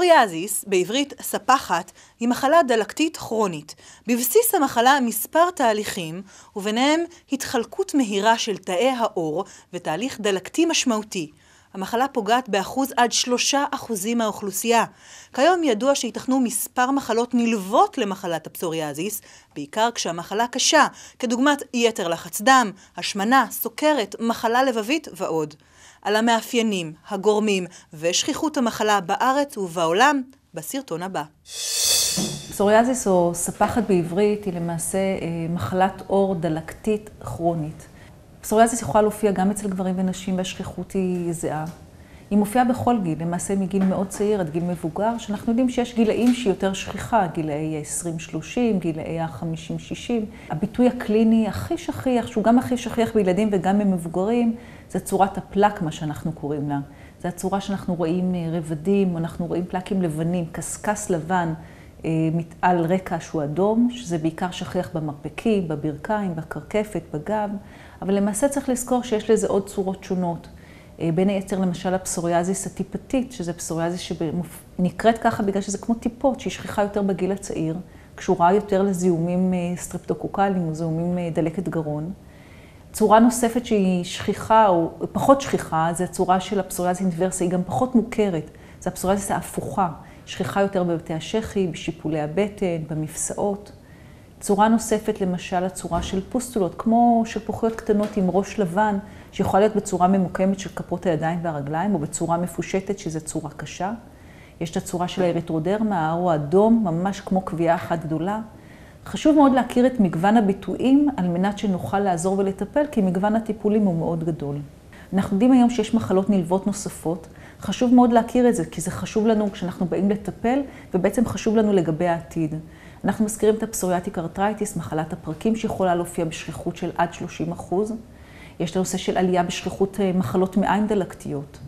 פסוריאזיס, בעברית ספחת, היא מחלה דלקתית כרונית. בבסיס המחלה מספר תהליכים, וביניהם התחלקות מהירה של תאי העור ותהליך דלקתי משמעותי. המחלה פוגעת באחוז עד 3% מהאוכלוסייה. כיום ידוע שיתכנו מספר מחלות נלוות למחלת הפסוריאזיס, בעיקר כשהמחלה קשה, כדוגמת יתר לחץ דם, השמנה, סוכרת, מחלה לבבית ועוד. על המאפיינים, הגורמים ושכיחות המחלה בארץ ובעולם, בסרטון הבא. פסוריאזיס או ספחת בעברית היא למעשה מחלת עור דלקתית כרונית. פסוריאזיס יכולה להופיע גם אצל גברים ונשים והשכיחות היא זהה. היא מופיעה בכל גיל, למעשה מגיל מאוד צעיר עד גיל מבוגר, שאנחנו יודעים שיש גילאים שהיא יותר שכיחה, גילאי 20-30, גילאי 50-60. הביטוי הקליני הכי שכיח, שהוא גם הכי שכיח בילדים וגם במבוגרים, זה צורת הפלק, מה שאנחנו קוראים לה. זה הצורה שאנחנו רואים רבדים, אנחנו רואים פלקים לבנים, קסקס לבן על רקע שהוא אדום, שזה בעיקר שכיח במרפקים, בברכיים, בקרקפת, בגב. אבל למעשה צריך לזכור שיש לזה עוד צורות שונות. בין היתר למשל הפסוריאזיס הטיפתית, שזה פסוריאזיס שנקראת ככה בגלל שזה כמו טיפות, שהיא שכיחה יותר בגיל הצעיר, קשורה יותר לזיהומים סטרפטוקוקליים או זיהומים דלקת גרון. צורה נוספת שהיא שכיחה או פחות שכיחה, זה הצורה של הפסוריאזיס אינברסה, היא גם פחות מוכרת. זה הפסוריאזיס ההפוכה, שכיחה יותר בבתי השחי, בשיפולי הבטן, במפסעות. צורה נוספת למשל הצורה של פוסטולות, כמו שלפוחיות קטנות עם ראש לבן, שיכולה להיות בצורה ממוקמת של כפות הידיים והרגליים, או בצורה מפושטת שזו צורה קשה. יש את הצורה של האריתרודרמה, העור האדום, ממש כמו קביעה אחת גדולה. חשוב מאוד להכיר את מגוון הביטויים על מנת שנוכל לעזור ולטפל, כי מגוון הטיפולים הוא מאוד גדול. אנחנו יודעים היום שיש מחלות נלוות נוספות. חשוב מאוד להכיר את זה, כי זה חשוב לנו כשאנחנו באים לטפל, ובעצם חשוב לנו לגבי העתיד. אנחנו מזכירים את הפסוריאטיק ארתרייטיס, מחלת הפרקים שיכולה להופיע בשכיחות של עד 30%. יש את הנושא של עלייה בשכיחות מחלות מעיים דלקתיות.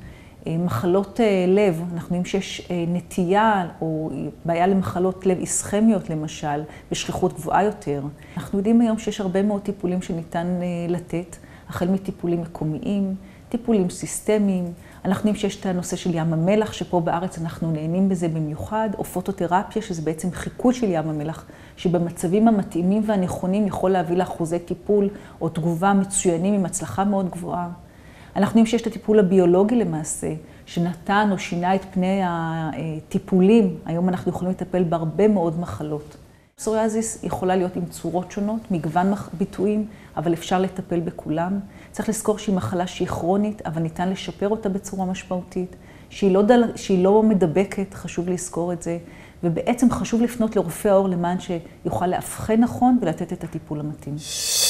מחלות לב, אנחנו יודעים שיש נטייה או בעיה למחלות לב איסכמיות למשל, בשכיחות גבוהה יותר. אנחנו יודעים היום שיש הרבה מאוד טיפולים שניתן לתת, החל מטיפולים מקומיים, טיפולים סיסטמיים. אנחנו יודעים שיש את הנושא של ים המלח, שפה בארץ אנחנו נהנים בזה במיוחד, או פוטותרפיה, שזה בעצם חיקוי של ים המלח, שבמצבים המתאימים והנכונים יכול להביא לאחוזי טיפול או תגובה מצוינים עם הצלחה מאוד גבוהה. אנחנו יודעים שיש את הטיפול הביולוגי למעשה, שנתן או שינה את פני הטיפולים. היום אנחנו יכולים לטפל בהרבה מאוד מחלות. פסוריאזיס יכולה להיות עם צורות שונות, מגוון ביטויים, אבל אפשר לטפל בכולם. צריך לזכור שהיא מחלה שהיא כרונית, אבל ניתן לשפר אותה בצורה משמעותית, שהיא לא מדבקת, חשוב לזכור את זה, ובעצם חשוב לפנות לרופא העור למען שיוכל לאבחן נכון ולתת את הטיפול המתאים.